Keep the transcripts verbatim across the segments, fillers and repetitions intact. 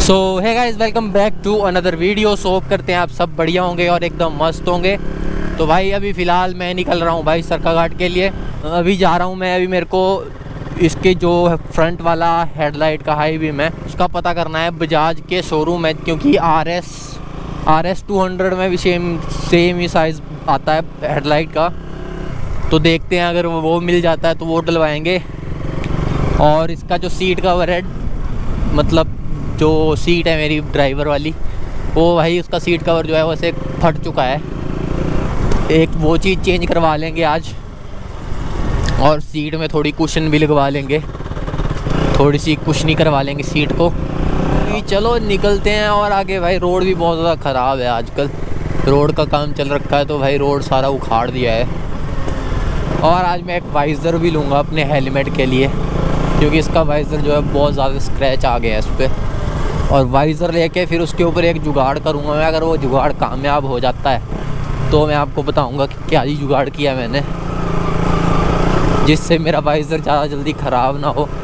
So hi guys, welcome back to another video. So hope करते हैं आप सब बढ़िया होंगे और एकदम मस्त होंगे। तो भाई अभी फ़िलहाल मैं निकल रहा हूँ भाई सरकाघाट के लिए। अभी जा रहा हूँ मैं। अभी मेरे को इसके जो फ्रंट वाला हेडलाइट का हाई बीम है उसका पता करना है बजाज के शोरूम में, क्योंकि R S R S two hundred में भी सेम सेम ही साइज़ आता है हेडलाइट का। तो देखते हैं, अगर वो मिल जाता है तो वो डलवाएंगे। और इसका जो सीट कवर है, मतलब जो सीट है मेरी ड्राइवर वाली, वो भाई उसका सीट कवर जो है वैसे फट चुका है। एक वो चीज़ चेंज करवा लेंगे आज, और सीट में थोड़ी कुशन भी लगवा लेंगे, थोड़ी सी कुशनी करवा लेंगे सीट को। चलो निकलते हैं। और आगे भाई रोड भी बहुत ज़्यादा ख़राब है आजकल, रोड का काम चल रखा है तो भाई रोड सारा उखाड़ दिया है। और आज मैं एक वाइज़र भी लूँगा अपने हेलमेट के लिए, क्योंकि इसका वाइज़र जो है बहुत ज़्यादा स्क्रैच आ गया है इस पर। और वाइज़र लेके फिर उसके ऊपर एक जुगाड़ करूँगा मैं। अगर वो जुगाड़ कामयाब हो जाता है तो मैं आपको बताऊँगा कि क्या ही जुगाड़ किया मैंने, जिससे मेरा वाइज़र ज़्यादा जल्दी ख़राब ना हो,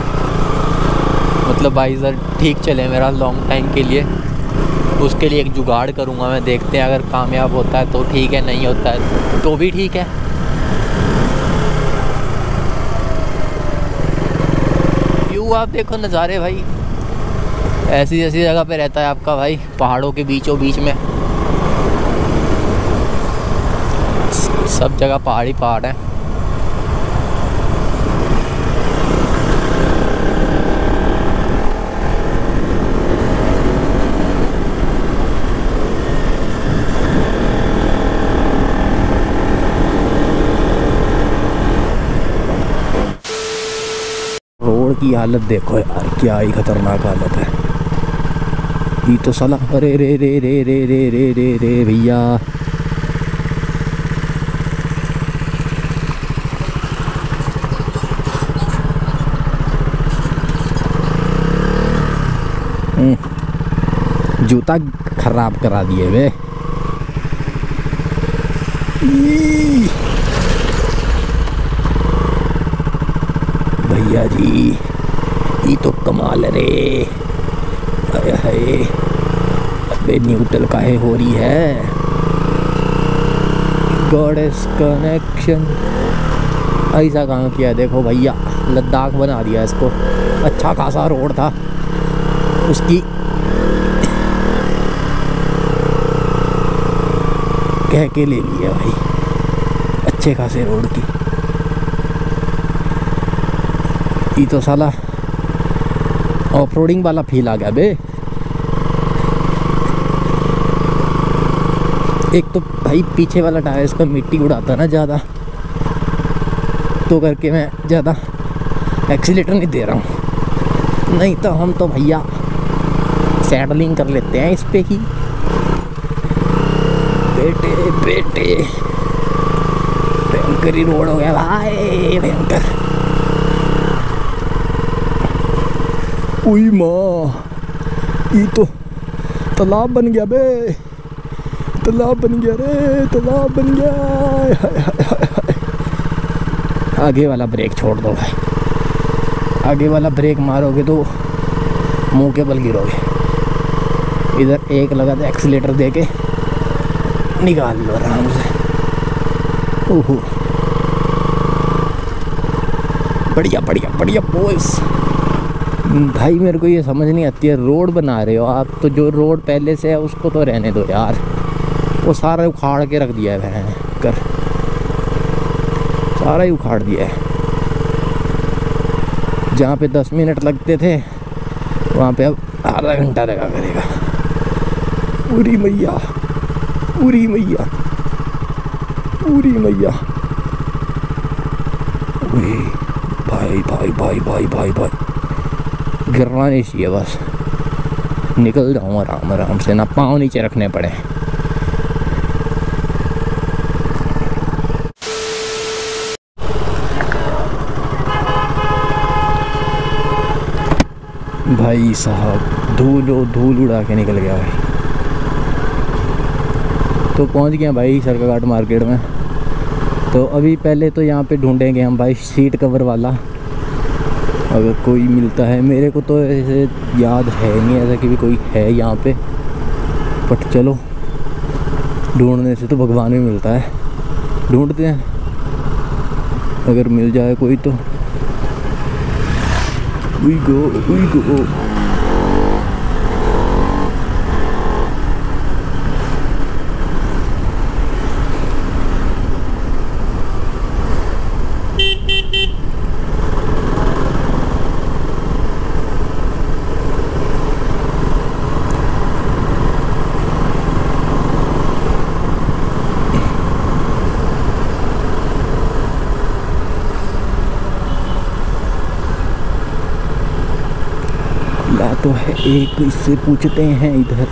मतलब वाइज़र ठीक चले मेरा लॉन्ग टाइम के लिए। उसके लिए एक जुगाड़ करूँगा मैं। देखते हैं, अगर कामयाब होता है तो ठीक है, नहीं होता है तो भी ठीक है। व्यू आप देखो, नज़ारे भाई। ऐसी ऐसी जगह पे रहता है आपका भाई, पहाड़ों के बीचों बीच में। सब जगह पहाड़ ही पहाड़ है। रोड की हालत देखो यार, क्या ही खतरनाक हालत है। ये तो साला, अरे रे रे रे रे रे रे रे रे भैया। जूता खराब करा दिए वे। भैया जी ये तो कमाल रे। अरे हाय, अबे न्यूट्रल काहे हो रही है। God is connection. ऐसा काम किया देखो भैया, लद्दाख बना दिया इसको। अच्छा खासा रोड था उसकी, कह के ले लिया भाई, अच्छे खासे रोड की। ये तो साला ऑफ रोडिंग वाला फील आ गया बे। एक तो भाई पीछे वाला टायर इसका मिट्टी उड़ाता ना ज़्यादा, तो करके मैं ज़्यादा एक्सीलेटर नहीं दे रहा हूँ। नहीं तो हम तो भैया सैडलिंग कर लेते हैं इस पे ही। बेटे बेटे भयंकर ही रोड हो गया भाई, भयंकर। उई माँ, ये तो तालाब बन गया बे, तालाब बन गया रे, तालाब बन गया। हाय हाय हाय हाय। आगे वाला ब्रेक छोड़ दो भाई, आगे वाला ब्रेक मारोगे तो मुंह के बल गिरोगे। इधर एक लगा दे एक्सीलेटर दे के निकाल लो आराम से। ओहो, बढ़िया बढ़िया बढ़िया बॉयस। भाई मेरे को ये समझ नहीं आती है, रोड बना रहे हो आप तो जो रोड पहले से है उसको तो रहने दो यार। वो सारा उखाड़ के रख दिया है कर, सारा ही उखाड़ दिया है। जहाँ पे दस मिनट लगते थे वहाँ पे अब आधा घंटा लगा करेगा। पूरी मैया, पूरी मैया, पूरी मैया। भाई भाई भाई भाई भाई भाई, गिरना नहीं चाहिए, बस निकल जाऊँ आराम आराम से, ना पाँव नीचे रखने पड़े। भाई साहब धूल धूल उड़ा के निकल गया भाई। तो पहुंच गया भाई सरकाघाट मार्केट में। तो अभी पहले तो यहाँ पे ढूंढेंगे हम भाई सीट कवर वाला, अगर कोई मिलता है, मेरे को तो ऐसे याद है नहीं ऐसा कि भी कोई है यहाँ पे, बट चलो ढूंढने से तो भगवान भी मिलता है, ढूंढते हैं अगर मिल जाए कोई तो। We go, we go. ला तो है एक, इससे पूछते हैं इधर।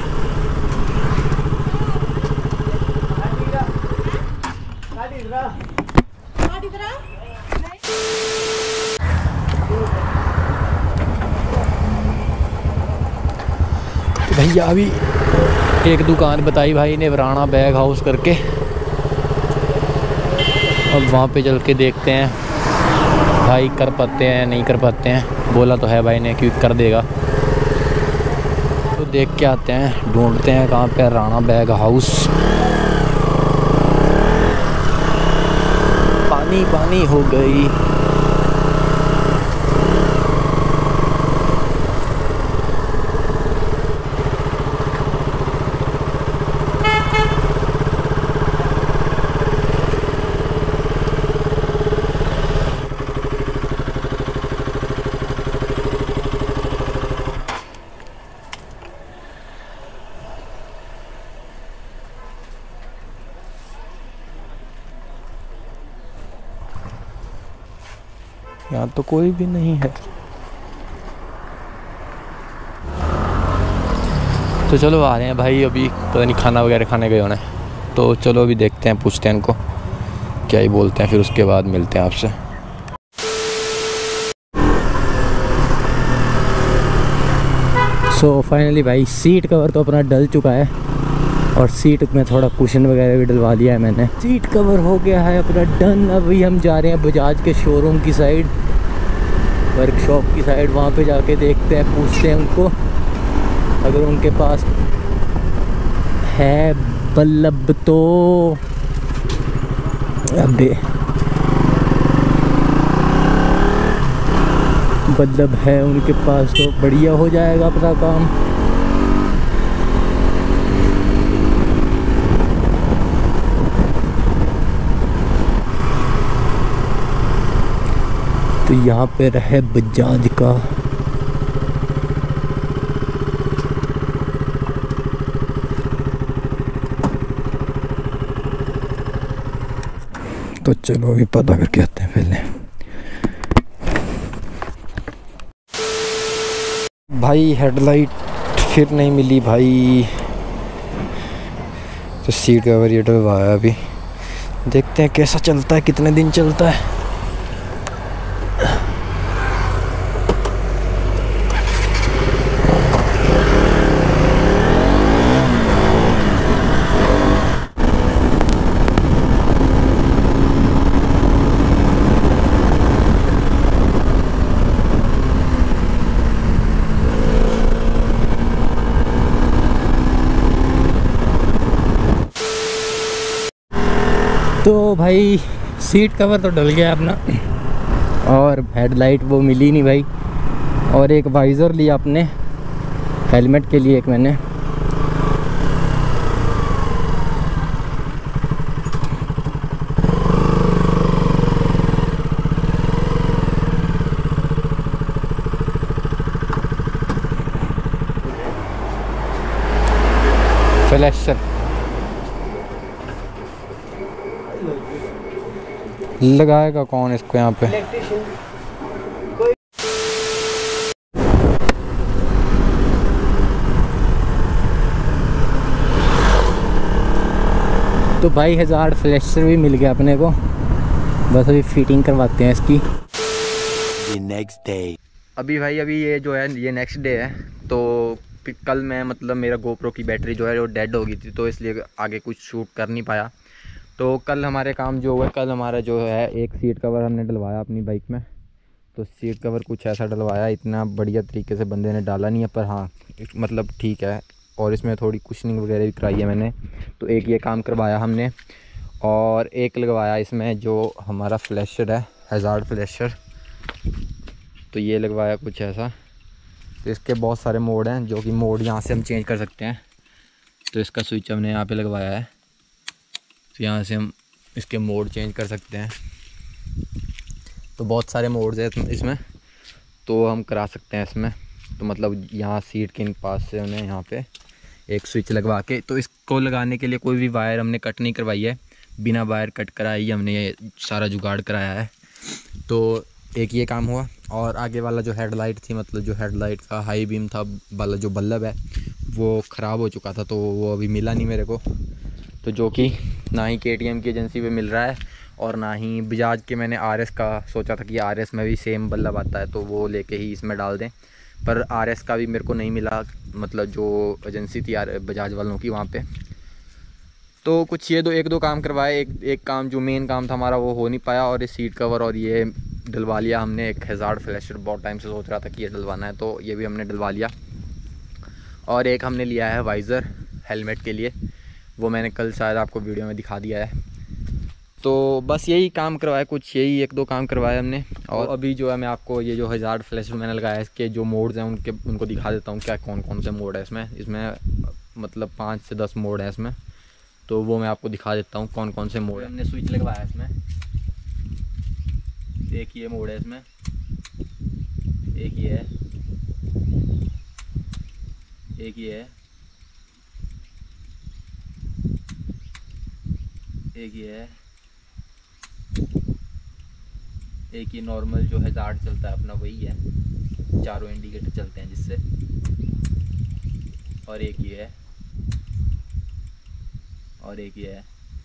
भैया अभी एक दुकान बताई भाई ने, वराणा बैग हाउस करके। अब वहाँ पे चल के देखते हैं भाई कर पाते हैं नहीं कर पाते हैं। बोला तो है भाई ने कि कर देगा, तो देख के आते हैं, ढूंढते हैं कहाँ पे राणा बैग हाउस। पानी पानी हो गई। यहाँ तो कोई भी नहीं है, तो चलो आ रहे हैं भाई। अभी पता नहीं खाना वगैरह खाने गए होने, तो चलो अभी देखते हैं, पूछते हैं इनको क्या ही बोलते हैं, फिर उसके बाद मिलते हैं आपसे। सो फाइनली भाई सीट कवर तो अपना डल चुका है, और सीट में थोड़ा कुशन वगैरह भी डलवा लिया है मैंने। सीट कवर हो गया है अपना डन। अभी हम जा रहे हैं बजाज के शोरूम की साइड, वर्कशॉप की साइड। वहाँ पे जाके देखते हैं, पूछते हैं उनको, अगर उनके पास है बल्ब तो अबे बल्ब है उनके पास तो बढ़िया हो जाएगा अपना काम। तो यहाँ पे रहे बजाज का। तो चलो अभी पता करके आते हैं पहले। भाई हेडलाइट फिर नहीं मिली भाई, तो सीट कवर ये डलवाया। अभी देखते हैं कैसा चलता है, कितने दिन चलता है। तो भाई सीट कवर तो डल गया अपना, और हेडलाइट वो मिली नहीं भाई। और एक वाइज़र लिया अपने हेलमेट के लिए, एक मैंने। फ्लैशर लगाएगा कौन इसको यहाँ पे? तो भाई हज़ार फ्लैशर भी मिल गया अपने को, बस अभी फिटिंग करवाते हैं इसकी। नेक्स्ट डे अभी भाई अभी ये जो है ये नेक्स्ट डे है। तो कल मैं मतलब मेरा गोप्रो की बैटरी जो है वो डेड हो गई थी, तो इसलिए आगे कुछ शूट कर नहीं पाया। तो कल हमारे काम जो हुआ, कल हमारा जो है एक सीट कवर हमने डलवाया अपनी बाइक में, तो सीट कवर कुछ ऐसा डलवाया, इतना बढ़िया तरीके से बंदे ने डाला नहीं है, पर हाँ मतलब ठीक है। और इसमें थोड़ी कुशनिंग वगैरह भी कराई है मैंने। तो एक ये काम करवाया हमने, और एक लगवाया इसमें जो हमारा फ्लैशर है, हैज़ार्ड फ्लैशर। तो ये लगवाया कुछ ऐसा। तो इसके बहुत सारे मोड हैं, जो कि मोड यहाँ से हम चेंज कर सकते हैं। तो इसका स्विच हमने यहाँ पे लगवाया है, तो यहाँ से हम इसके मोड चेंज कर सकते हैं। तो बहुत सारे मोड्स हैं इसमें, तो हम करा सकते हैं इसमें। तो मतलब यहाँ सीट के पास से हमने यहाँ पे एक स्विच लगवा के, तो इसको लगाने के लिए कोई भी वायर हमने कट नहीं करवाई है, बिना वायर कट कराई ही हमने ये सारा जुगाड़ कराया है। तो एक ये काम हुआ। और आगे वाला जो हेडलाइट थी, मतलब जो हेडलाइट का हाई बीम था वाला जो बल्ब है, वो ख़राब हो चुका था, तो वो अभी मिला नहीं मेरे को। तो जो कि ना ही के टी एम की एजेंसी पे मिल रहा है, और ना ही बजाज के। मैंने आर एस का सोचा था कि आर एस में भी सेम बल्ब आता है, तो वो लेके ही इसमें डाल दें, पर आर एस का भी मेरे को नहीं मिला, मतलब जो एजेंसी थी आर बजाज वालों की वहाँ पे। तो कुछ ये दो एक दो काम करवाए, एक एक काम जो मेन काम था हमारा वो हो नहीं पाया, और ये सीट कवर और ये डलवा लिया हमने। एक हैज़ार्ड फ्लैशर बहुत टाइम से सोच रहा था कि ये डलवाना है, तो ये भी हमने डलवा लिया। और एक हमने लिया है वाइज़र हेलमेट के लिए, वो मैंने कल शायद आपको वीडियो में दिखा दिया है। तो बस यही काम करवाया, कुछ यही एक दो काम करवाए हमने। और अभी जो है मैं आपको ये जो हैज़ार्ड फ्लैशर मैंने लगाया, इसके जो मोड्स हैं उनके उनको दिखा देता हूँ, क्या कौन कौन से मोड है इसमें। इसमें मतलब पाँच से दस मोड है इसमें, तो वो मैं आपको दिखा देता हूँ कौन कौन से मोड है। हमने स्विच लगवाया इसमें, एक ये मोड है इसमें, एक ये है, एक ये है, एक ये है, एक ये नॉर्मल जो हैज़ार्ड चलता है अपना वही है, चारों इंडिकेटर चलते हैं जिससे, और एक ये है, और एक ये है।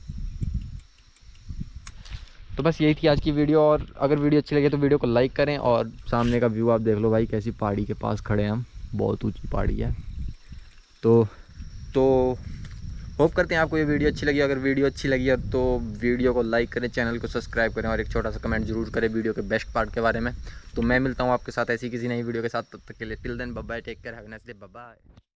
तो बस यही थी आज की वीडियो। और अगर वीडियो अच्छी लगे तो वीडियो को लाइक करें। और सामने का व्यू आप देख लो भाई, कैसी पहाड़ी के पास खड़े हैं हम, बहुत ऊंची पहाड़ी है। तो तो होप करते हैं आपको ये वीडियो अच्छी लगी। अगर वीडियो अच्छी लगी है तो वीडियो को लाइक करें, चैनल को सब्सक्राइब करें, और एक छोटा सा कमेंट जरूर करें वीडियो के बेस्ट पार्ट के बारे में। तो मैं मिलता हूँ आपके साथ ऐसी किसी नई वीडियो के साथ, तब तक के लिए till then bye bye, take care, have a nice day, bye bye.